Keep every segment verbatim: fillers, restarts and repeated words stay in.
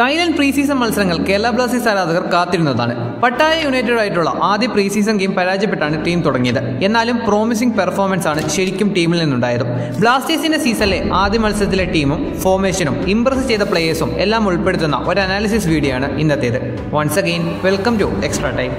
Thailand pre season മത്സരങ്ങൾ Kerala Blasters ആരാധകർ കാത്തിരുന്നതാണ്. Pattaya United ആയിട്ടുള്ള ആദ്യ പ്രീ സീസൺ ഗെയിം പരാജയപ്പെട്ടാണ് ടീം തുടങ്ങിയത്. എന്നാലും പ്രോമിസിംഗ് പെർഫോമൻസ് ആണ് ശരിക്കും ടീമിൽ നിന്നുണ്ടായത്. ബ്ലാസ്റ്റേഴ്സിന്റെ സീസണിലെ ആദ്യ മത്സരത്തിലെ ടീമും ഫോർമേഷനും ഇംപ്രസ് ചെയ്ത പ്ലേയേഴ്സും എല്ലാം ഉൾപ്പെടുത്തുന്ന ഒരു അനാലിസിസ് വീഡിയോ ആണ് ഇന്നത്തേത്. Once again welcome to extra time.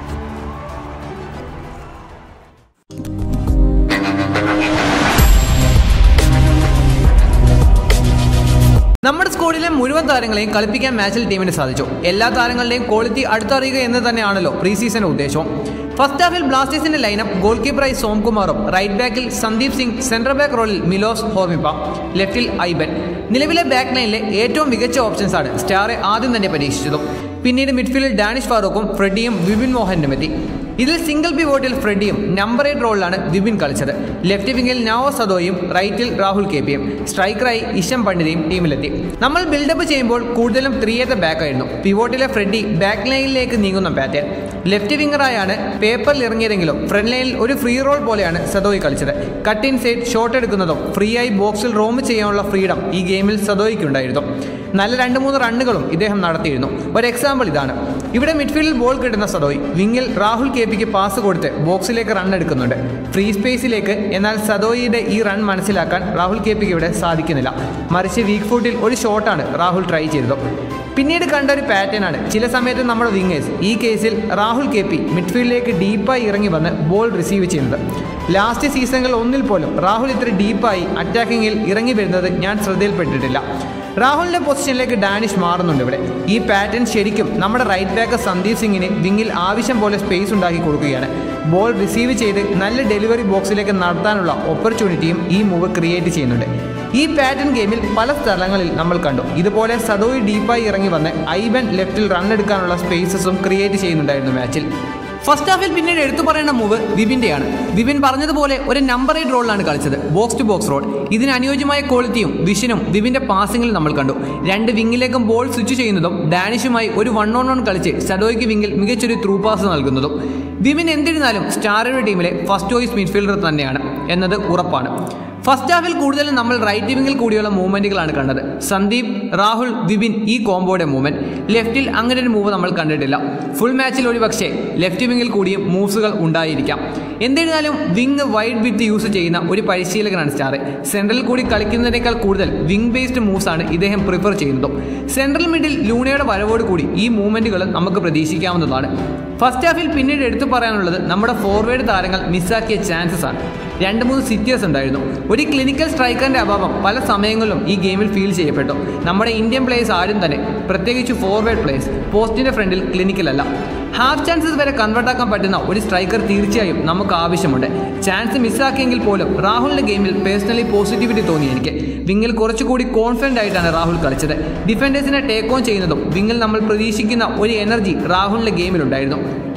നമ്മുടെ സ്ക്വാഡിലെ മുഴുവൻ താരങ്ങളെയും കളിപ്പിക്കാൻ മാച്ചിൽ ടീമിന് സാധിച്ചു. എല്ലാ താരങ്ങളുടെയും ക്വാളിറ്റി അടുത്തറിയുക എന്ന് തന്നെയാണല്ലോ പ്രീ സീസൺ ഉദ്ദേശവും. ഫസ്റ്റ് ഹാഫിൽ ബ്ലാസ്റ്റേഴ്സിന്റെ ലൈനപ്പ് ഗോൾ കീപ്പറായി സോംകുമാറും, റൈറ്റ് ബാക്കിൽ സന്ദീപ് സിംഗ്, സെൻട്രൽ ബാക്ക് റോളിൽ മിലോസ് ഹോർമിപ്പ, ലെഫ്റ്റിൽ ഐബൻ. നിലവിലെ ബാക്ക് ലൈനിലെ ഏറ്റവും മികച്ച ഓപ്ഷൻസ് ആണ് സ്റ്റാറെ ആദ്യം തന്നെ പരീക്ഷിച്ചതും. പിന്നീട് മിഡ്ഫീൽഡിൽ ഡാനിഷ് ഫാറൂഖും ഫ്രെഡിയും വിപിൻ മോഹനും എത്തി. ഇതിൽ സിംഗിൾ പിവോട്ടിൽ ഫ്രെഡിയും നമ്പർ എയ്റ്റ് റോളിലാണ് വിപിൻ കളിച്ചത്. ലെഫ്റ്റ് വിങ്ങിൽ നവോ സദോയും, റൈറ്റിൽ രാഹുൽ കെ പിയും, സ്ട്രൈക്കറായി ഇഷം പണ്ഡിതയും ടീമിലെത്തി. നമ്മൾ ബിൽഡപ്പ് ചെയ്യുമ്പോൾ കൂടുതലും ത്രീ അറ്റ് ബാക്ക് ആയിരുന്നു. പിവോട്ടിലെ ഫ്രെഡി ബാക്ക് ലൈനിലേക്ക് നീങ്ങുന്ന പാറ്റേൺ. ലെഫ്റ്റ് വിങ്ങറായാണ് പേപ്പറിൽ ഇറങ്ങിയതെങ്കിലും ഫ്രണ്ട് ലൈനിൽ ഒരു ഫ്രീ റോൾ പോലെയാണ് സദോയി കളിച്ചത്. കട്ട് ഇൻ സൈഡ് ഷോട്ട് എടുക്കുന്നതും ഫ്രീ ആയി ബോക്സിൽ റോം ചെയ്യാനുള്ള ഫ്രീഡം ഈ ഗെയിമിൽ സദോയ്ക്കുണ്ടായിരുന്നു. നല്ല രണ്ട് മൂന്ന് റണ്ണുകളും ഇദ്ദേഹം നടത്തിയിരുന്നു. ഒരു എക്സാമ്പിൾ ഇതാണ്. ഇവിടെ മിഡ്ഫീൽഡിൽ ബോൾ കിട്ടുന്ന സദോയ് വിങ്ങിൽ രാഹുൽ കെ പിക്ക് പാസ് കൊടുത്ത് ബോക്സിലേക്ക് റൺ എടുക്കുന്നുണ്ട്, ഫ്രീ സ്പേസിലേക്ക്. എന്നാൽ സദോയിയുടെ ഈ റൺ മനസ്സിലാക്കാൻ രാഹുൽ കെ പിക്ക് ഇവിടെ സാധിക്കുന്നില്ല. മറിച്ച് വീക്ക് ഫുട്ടിൽ ഒരു ഷോട്ടാണ് രാഹുൽ ട്രൈ ചെയ്തത്. പിന്നീട് കണ്ട ഒരു പാറ്റേൺ ആണ് ചില സമയത്ത് നമ്മുടെ വിങ്ങേഴ്സ്, ഈ കേസിൽ രാഹുൽ കെ പി, മിഡ്ഫീൽഡിലേക്ക് ഡീപ്പായി ഇറങ്ങി വന്ന് ബോൾ റിസീവ് ചെയ്യുന്നത്. ലാസ്റ്റ് സീസണുകൾ ഒന്നിൽ പോലും രാഹുൽ ഇത്ര ഡീപ്പായി അറ്റാക്കിങ്ങിൽ ഇറങ്ങി വരുന്നത് ഞാൻ ശ്രദ്ധയിൽപ്പെട്ടിട്ടില്ല. രാഹുലിന്റെ പൊസിഷനിലേക്ക് ഡാനിഷ് മാറുന്നുണ്ട് ഇവിടെ. ഈ പാറ്റേൺ ശരിക്കും നമ്മുടെ റൈറ്റ് ബാക്ക് സന്ദീപ് സിംഗിന് വിങ്ങിൽ ആവശ്യം പോലെ സ്പേസ് ഉണ്ടാക്കി കൊടുക്കുകയാണ്. ബോൾ റിസീവ് ചെയ്ത് നല്ല ഡെലിവറി ബോക്സിലേക്ക് നടത്താനുള്ള ഓപ്പർച്യൂണിറ്റിയും ഈ മൂവ് ക്രിയേറ്റ് ചെയ്യുന്നുണ്ട്. ഈ പാറ്റേൺ ഗെയിമിൽ പല സ്ഥലങ്ങളിൽ നമ്മൾ കണ്ടു. ഇതുപോലെ സദോയി ഡീപ്പായി ഇറങ്ങി വന്ന് ഐബൻ ലെഫ്റ്റിൽ റൺ എടുക്കാനുള്ള സ്പേസസും ക്രിയേറ്റ് ചെയ്യുന്നുണ്ടായിരുന്നു മാച്ചിൽ. ഫസ്റ്റ് ഹാഫിൽ പിന്നീട് എടുത്തു പറയേണ്ട മൂവ് വിപിൻ്റെയാണ്. വിപിൻ പറഞ്ഞതുപോലെ ഒരു നമ്പർ എയ്റ്റ് റോളിലാണ് കളിച്ചത്, ബോക്സ് ടു ബോക്സ് റോൾ. ഇതിന് അനുയോജ്യമായ ക്വാളിറ്റിയും വിഷനും വിപിൻ്റെ പാസിംഗിൽ നമ്മൾ കണ്ടു. രണ്ട് വിങ്ങിലേക്കും ബോൾ സ്വിച്ച് ചെയ്യുന്നതും ഡാനിഷുമായി ഒരു വൺ ഓൺ വൺ കളിച്ച് സഡോയ്ക്ക് വിങ്ങിൽ മികച്ചൊരു ത്രൂ പാസ് നൽകുന്നതും. വിപിൻ എന്തിരുന്നാലും സ്റ്റാറുടെ ടീമിലെ ഫസ്റ്റ് ചോയ്സ് മിഡ്ഫീൽഡർ തന്നെയാണ് എന്നത് ഉറപ്പാണ്. ഫസ്റ്റ് ഹാഫിൽ കൂടുതലും നമ്മൾ റൈറ്റ് വിങ്ങിൽ കൂടിയുള്ള മൂവ്മെൻറ്റുകളാണ് കണ്ടത്. സന്ദീപ്, രാഹുൽ, വിപിൻ ഈ കോംബോയുടെ മൂവ്മെൻറ്റ്. ലെഫ്റ്റിൽ അങ്ങനെ ഒരു മൂവ് നമ്മൾ കണ്ടിട്ടില്ല. ഫുൾ മാച്ചിൽ ഒരു പക്ഷേ ലെഫ്റ്റ് വിങ്ങിൽ കൂടിയും മൂവ്സുകൾ ഉണ്ടായിരിക്കാം. എന്നിരുന്നാലും വിങ് വൈഡ് വിത്ത് യൂസ് ചെയ്യുന്ന ഒരു പരിശീലകനാണ് സ്റ്റാർ. സെൻട്രലിൽ കൂടി കളിക്കുന്നതിനേക്കാൾ കൂടുതൽ വിങ് ബേസ്ഡ് മൂവ്സ് ആണ് ഇദ്ദേഹം പ്രിഫർ ചെയ്യുന്നതും. സെൻട്രൽ മിഡിൽ ലൂണയുടെ വരവോട് കൂടി ഈ മൂവ്മെൻറ്റുകൾ നമുക്ക് പ്രതീക്ഷിക്കാവുന്നതാണ്. ഫസ്റ്റ് ഹാഫിൽ പിന്നീട് എടുത്തു പറയാനുള്ളത് നമ്മുടെ ഫോർവേഡ് താരങ്ങൾ മിസ്സാക്കിയ ചാൻസസ് ആണ്. രണ്ട് മൂന്ന് സിറ്റിയേഴ്സ് ഉണ്ടായിരുന്നു. ഒരു ക്ലിനിക്കൽ സ്ട്രൈക്കറിന്റെ അഭാവം പല സമയങ്ങളിലും ഈ ഗെയിമിൽ ഫീൽ ചെയ്യപ്പെട്ടു. നമ്മുടെ ഇന്ത്യൻ പ്ലേയേഴ്സ് ആരും തന്നെ, പ്രത്യേകിച്ച് ഫോർവേഡ് പ്ലേയേഴ്സ്, പോസ്റ്റിന്റെ ഫ്രണ്ടിൽ ക്ലിനിക്കൽ അല്ല. ഹാഫ് ചാൻസസ് വരെ കൺവേർട്ടാക്കാൻ പറ്റുന്ന ഒരു സ്ട്രൈക്കർ തീർച്ചയായും നമുക്ക് ആവശ്യമുണ്ട്. ചാൻസ് മിസ്സാക്കിയെങ്കിൽ പോലും രാഹുലിന്റെ ഗെയിമിൽ പേഴ്സണലി പോസിറ്റിവിറ്റി തോന്നി എനിക്ക്. വിങ്ങിൽ കുറച്ചുകൂടി കോൺഫിഡൻ്റ് ആയിട്ടാണ് രാഹുൽ കളിച്ചത്. ഡിഫൻഡേഴ്സിനെ ടേക്ക് ഓൺ ചെയ്യുന്നതും വിങ്ങിൽ നമ്മൾ പ്രതീക്ഷിക്കുന്ന ഒരു എനർജി രാഹുലിന്റെ ഗെയിമിലുണ്ടായിരുന്നു.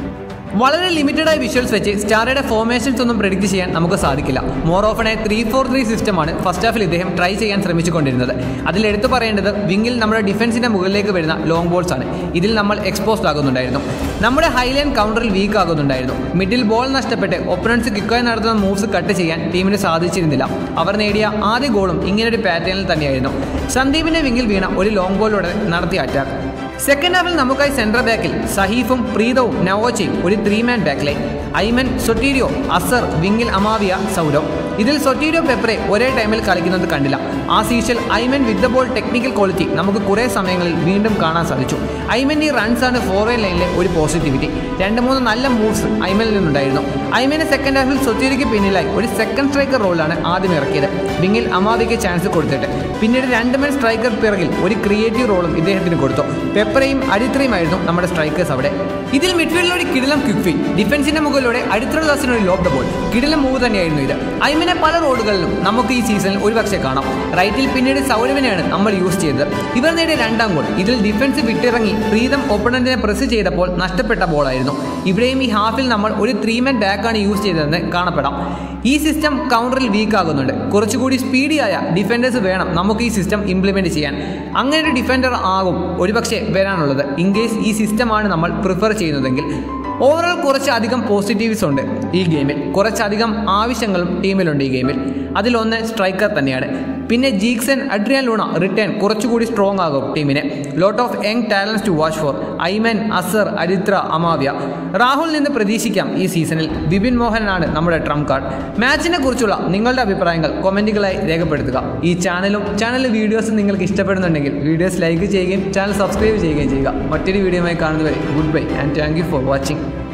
വളരെ ലിമിറ്റഡായ വിഷ്വൽസ് വെച്ച് സ്റ്റാറയുടെ ഫോർമേഷൻസ് ഒന്നും പ്രെഡിക്റ്റ് ചെയ്യാൻ നമുക്ക് സാധിക്കില്ല. More often a three four three സിസ്റ്റമാണ് ഫസ്റ്റ് ഹാഫിൽ ഇദ്ദേഹം ട്രൈ ചെയ്യാൻ ശ്രമിച്ചുകൊണ്ടിരുന്നത്. അതിൽ എടുത്തു പറയേണ്ടത് വിങ്ങിൽ നമ്മുടെ ഡിഫൻസിന്റെ മുകളിലേക്ക് വരുന്ന ലോങ് ബോൾസ് ആണ്. ഇതിൽ നമ്മൾ എക്സ്പോസ്ഡ് ആകുന്നുണ്ടായിരുന്നു. നമ്മുടെ ഹൈലൈൻ കൗണ്ടറിൽ വീക്ക് ആകുന്നുണ്ടായിരുന്നു. മിഡിൽ ബോൾ നഷ്ടപ്പെട്ട് ഒപ്പണൻസ് കിക്കായി നടത്തുന്ന മൂവ്സ് കട്ട് ചെയ്യാൻ ടീമിന് സാധിച്ചിരുന്നില്ല. അവർ നേടിയ ആദ്യ ഗോളും ഇങ്ങനൊരു പാറ്റേണിൽ തന്നെയായിരുന്നു. സന്ദീപിന്റെ വിങ്ങിൽ വീണ ഒരു ലോങ് ബോളിലൂടെ നടത്തിയ അറ്റാക്ക്. സെക്കൻഡ് ഹാഫിൽ നമുക്കായി സെൻട്രൽ ബാക്കിൽ സഹീഫും പ്രീതവും നവോച്ചയും ഒരു three man back line. Aimen, Sotirio, Azhar, വിങ്ങിൽ അമാവിയ, സൗരവ്. ഇതിൽ സൊട്ടീരിയോ പെപ്രെ ഒരേ ടൈമിൽ കളിക്കുന്നത് കണ്ടില്ല. ആ സീസണിൽ Aimen with the ball technical quality നമുക്ക് കുറേ സമയങ്ങളിൽ വീണ്ടും കാണാൻ സാധിച്ചു. ഐമൻ ഈ റൺസാണ് ഫോർവേഡ് ലൈനിലെ ഒരു പോസിറ്റിവിറ്റി. രണ്ട് മൂന്ന് നല്ല മൂവ്സ് ഐമനിൽ നിന്നുണ്ടായിരുന്നു. ഐമനെ സെക്കൻഡ് ഹാഫിൽ സൊട്ടീരിക്ക് പിന്നിലായി ഒരു സെക്കൻഡ് സ്ട്രൈക്കർ റോളിലാണ് ആദ്യം ഇറക്കിയത്, വിങ്ങിൽ അമാവിക്ക് ചാൻസ് കൊടുത്തിട്ട്. പിന്നീട് രണ്ട് മെൻ സ്ട്രൈക്കർ പിറകിൽ ഒരു ക്രിയേറ്റീവ് റോളും ഇദ്ദേഹത്തിന് കൊടുത്തു. പെപ്രയും അടിത്രയുമായിരുന്നു നമ്മുടെ സ്ട്രൈക്കേഴ്സ് അവിടെ. ഇതിൽ മിഡ്ഫീൽഡിൽ ഒരു കിടിലം ക്വിക്ക് ഫീൽ, ഡിഫൻസിന്റെ മുകളിലൂടെ അടിത്രദാസിന് ഒരു ലോബ് ദ ബോൾ. കിടിലം മൂവ് തന്നെയായിരുന്നു ഇത്. ഐമനെ പല റോഡുകളിലും നമുക്ക് ഈ സീസണിൽ ഒരുപക്ഷെ കാണാം. റൈറ്റിൽ പിന്നീട് സൗരവിനെയാണ് നമ്മൾ യൂസ് ചെയ്തത്. ഇവർ നേടിയ രണ്ടാം ഗോൾ ഇതിൽ ഡിഫൻസ് വിട്ടിറങ്ങി പ്രീതം ഓപ്പണന്റിനെ പ്രസ് ചെയ്തപ്പോൾ നഷ്ടപ്പെട്ട ബോളായിരുന്നു. ഇവിടെയും ഈ ഹാഫിൽ നമ്മൾ ഒരു ത്രീ മെൻ ബാക്കാണ് യൂസ് ചെയ്തതെന്ന് കാണപ്പെടാം. ഈ സിസ്റ്റം കൗണ്ടറിൽ വീക്ക് ആകുന്നുണ്ട്. കുറച്ചുകൂടി സ്പീഡിയായ ഡിഫൻഡേഴ്സ് വേണം നമുക്ക് ഈ സിസ്റ്റം ഇംപ്ലിമെന്റ് ചെയ്യാൻ. അങ്ങനെ ഒരു ഡിഫൻഡർ ആകും ഒരുപക്ഷെ വരാനുള്ളത് ഇൻ കേസ് ഈ സിസ്റ്റമാണ് നമ്മൾ പ്രിഫർ ചെയ്യുന്നതെങ്കിൽ. ഓവറോൾ കുറച്ചധികം പോസിറ്റീവ്സ് ഉണ്ട് ഈ ഗെയിമിൽ, കുറച്ചധികം ആവശ്യങ്ങളും ടീമിലുണ്ട് ഈ ഗെയിമിൽ. അതിലൊന്ന് സ്ട്രൈക്കർ തന്നെയാണ്. പിന്നെ ജീക്സൺ, അഡ്രിയാൻ ലൂണ റിട്ടേൺ കുറച്ചുകൂടി സ്ട്രോങ് ആകും ടീമിനെ. Lot of young talents to watch for. Aimen, Azhar, Aritra, Amavia. Rahul നിന്ന് പ്രതീക്ഷിക്കാം ഈ സീസണിൽ. ബിപിൻ മോഹനാണ് നമ്മുടെ ട്രംപ് കാർഡ്. മാച്ചിനെ കുറിച്ചുള്ള നിങ്ങളുടെ അഭിപ്രായങ്ങൾ കൊമൻറ്റുകളായി രേഖപ്പെടുത്തുക. ഈ ചാനലും ചാനലിലെ വീഡിയോസും നിങ്ങൾക്ക് ഇഷ്ടപ്പെടുന്നുണ്ടെങ്കിൽ വീഡിയോസ് ലൈക്ക് ചെയ്യുകയും ചാനൽ സബ്സ്ക്രൈബ് ചെയ്യുകയും ചെയ്യുക. മറ്റൊരു വീഡിയോയുമായി കാണുന്നവരെ goodbye and thank you for watching.